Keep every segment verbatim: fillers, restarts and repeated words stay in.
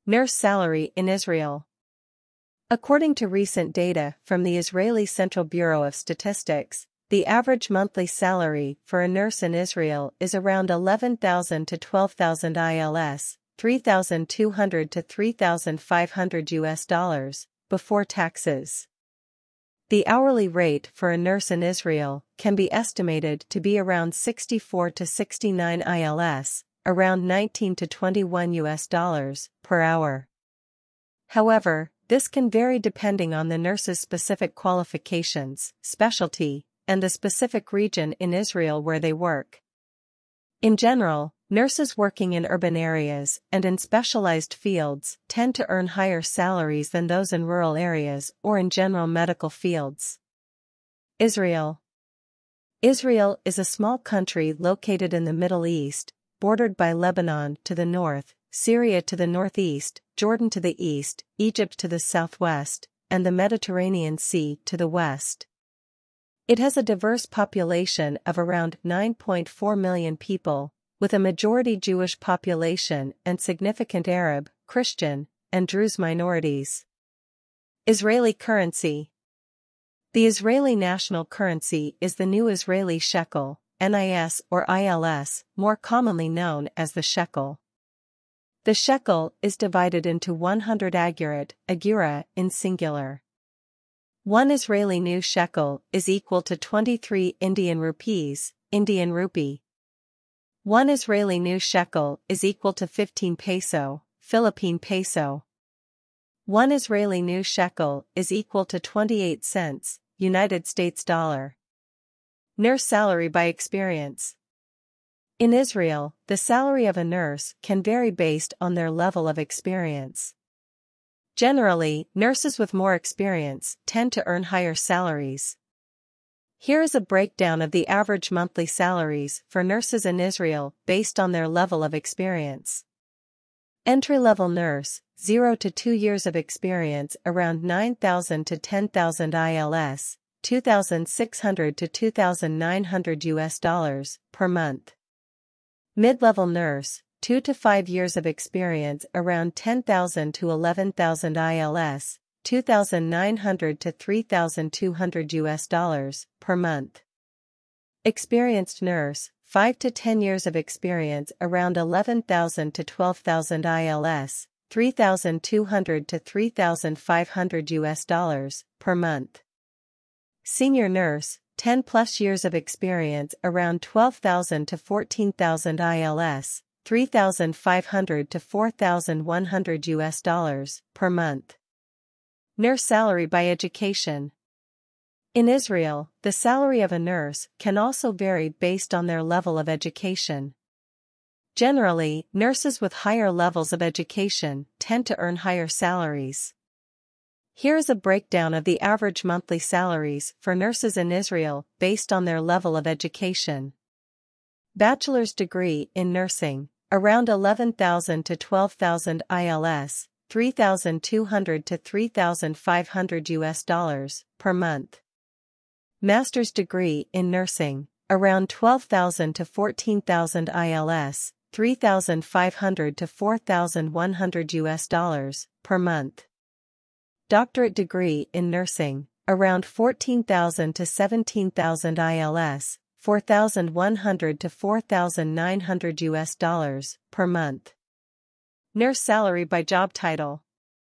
Nurse salary in Israel. According to recent data from the Israeli Central Bureau of Statistics, the average monthly salary for a nurse in Israel is around eleven thousand to twelve thousand I L S, three thousand two hundred to three thousand five hundred U S dollars, before taxes. The hourly rate for a nurse in Israel can be estimated to be around sixty-four to sixty-nine I L S, around nineteen to twenty-one U S dollars, per hour. However, this can vary depending on the nurse's specific qualifications, specialty, and the specific region in Israel where they work. In general, nurses working in urban areas and in specialized fields tend to earn higher salaries than those in rural areas or in general medical fields. Israel. Israel is a small country located in the Middle East, bordered by Lebanon to the north, Syria to the northeast, Jordan to the east, Egypt to the southwest, and the Mediterranean Sea to the west. It has a diverse population of around nine point four million people, with a majority Jewish population and significant Arab, Christian, and Druze minorities. Israeli currency. The Israeli national currency is the new Israeli shekel, N I S or I L S, more commonly known as the shekel. The shekel is divided into one hundred agurat, agura in singular. One Israeli new shekel is equal to twenty-three Indian rupees, Indian rupee. One Israeli new shekel is equal to fifteen peso, Philippine peso. One Israeli new shekel is equal to twenty-eight cents, United States dollar. Nurse salary by experience. In Israel, the salary of a nurse can vary based on their level of experience. Generally, nurses with more experience tend to earn higher salaries. Here is a breakdown of the average monthly salaries for nurses in Israel based on their level of experience. Entry-level nurse, zero to two years of experience, around nine thousand to ten thousand I L S, two thousand six hundred to two thousand nine hundred U S dollars, per month. Mid-level nurse, two to five years of experience, around ten thousand to eleven thousand I L S, two thousand nine hundred to three thousand two hundred U S dollars, per month. Experienced nurse, five to ten years of experience, around eleven thousand to twelve thousand I L S, three thousand two hundred to three thousand five hundred U S dollars, per month. Senior nurse, ten plus years of experience, around twelve thousand to fourteen thousand I L S, three thousand five hundred to four thousand one hundred U S dollars, per month. Nurse salary by education. In Israel, the salary of a nurse can also vary based on their level of education. Generally, nurses with higher levels of education tend to earn higher salaries. Here is a breakdown of the average monthly salaries for nurses in Israel based on their level of education. Bachelor's degree in nursing, around eleven thousand to twelve thousand I L S, three thousand two hundred to three thousand five hundred U S dollars, per month. Master's degree in nursing, around twelve thousand to fourteen thousand I L S, three thousand five hundred to four thousand one hundred U S dollars, per month. Doctorate degree in nursing, around fourteen thousand to seventeen thousand I L S, four thousand one hundred to four thousand nine hundred U S dollars, per month. Nurse salary by job title.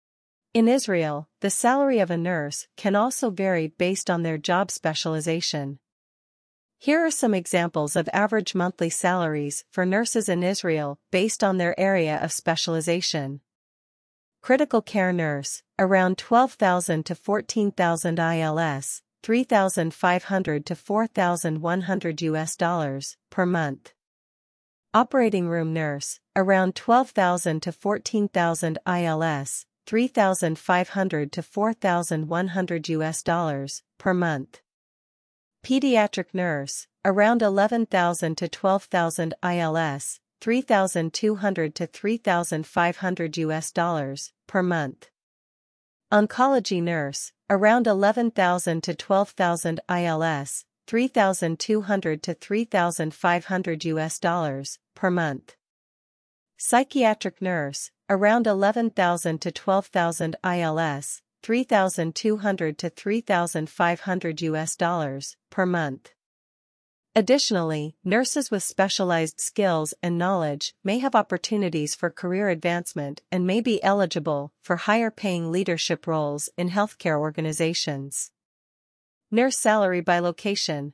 In Israel, the salary of a nurse can also vary based on their job specialization. Here are some examples of average monthly salaries for nurses in Israel based on their area of specialization. Critical care nurse, around twelve thousand to fourteen thousand I L S, three thousand five hundred to four thousand one hundred U S dollars, per month. Operating room nurse, around twelve thousand to fourteen thousand I L S, three thousand five hundred to four thousand one hundred U S dollars, per month. Pediatric nurse, around eleven thousand to twelve thousand I L S, three thousand two hundred to three thousand five hundred U S dollars, per month. Oncology nurse, around eleven thousand to twelve thousand I L S, three thousand two hundred to three thousand five hundred U S dollars, per month. Psychiatric nurse, around eleven thousand to twelve thousand I L S, three thousand two hundred to three thousand five hundred U S dollars per month. Additionally, nurses with specialized skills and knowledge may have opportunities for career advancement and may be eligible for higher-paying leadership roles in healthcare organizations. Nurse salary by location.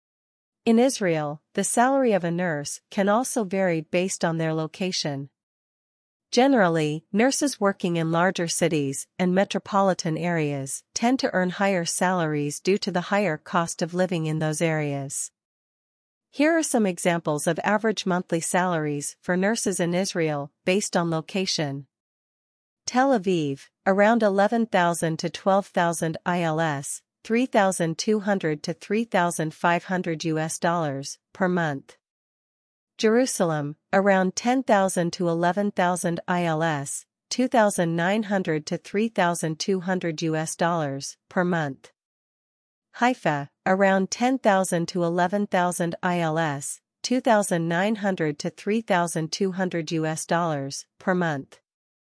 In Israel, the salary of a nurse can also vary based on their location. Generally, nurses working in larger cities and metropolitan areas tend to earn higher salaries due to the higher cost of living in those areas. Here are some examples of average monthly salaries for nurses in Israel based on location. Tel Aviv, around eleven thousand to twelve thousand I L S, three thousand two hundred to three thousand five hundred U S dollars per month. Jerusalem, around ten thousand to eleven thousand I L S, two thousand nine hundred to three thousand two hundred U S dollars per month. Haifa, around ten thousand to eleven thousand I L S, two thousand nine hundred to three thousand two hundred U S dollars per month.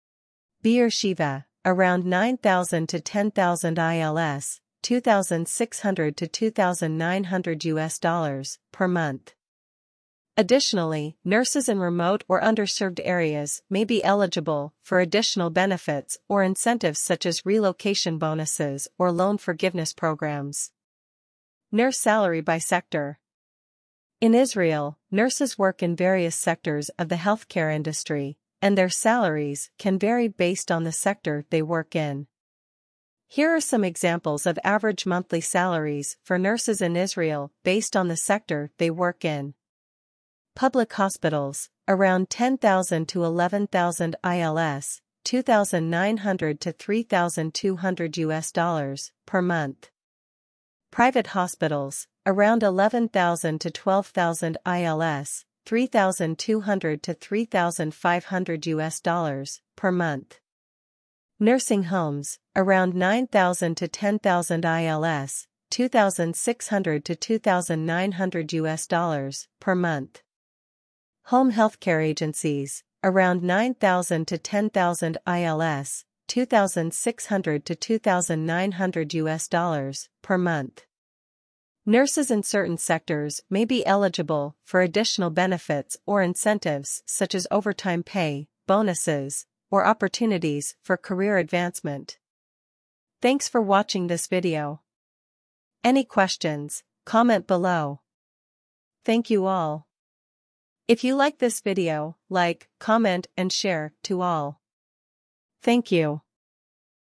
Beersheba, around nine thousand to ten thousand I L S, two thousand six hundred to two thousand nine hundred U S dollars per month. Additionally, nurses in remote or underserved areas may be eligible for additional benefits or incentives such as relocation bonuses or loan forgiveness programs. Nurse salary by sector. In Israel, nurses work in various sectors of the healthcare industry, and their salaries can vary based on the sector they work in. Here are some examples of average monthly salaries for nurses in Israel based on the sector they work in. Public hospitals, around ten thousand to eleven thousand I L S, two thousand nine hundred to three thousand two hundred U S dollars per month. Private hospitals, around eleven thousand to twelve thousand I L S, three thousand two hundred to three thousand five hundred U S dollars per month. Nursing homes, around nine thousand to ten thousand I L S, two thousand six hundred to two thousand nine hundred U S dollars per month. Home healthcare agencies, around nine thousand to ten thousand I L S, two thousand six hundred to two thousand nine hundred U S dollars per month. Nurses in certain sectors may be eligible for additional benefits or incentives such as overtime pay, bonuses, or opportunities for career advancement. Thanks for watching this video. Any questions, comment below. Thank you all. If you like this video, like, comment and share to all. Thank you.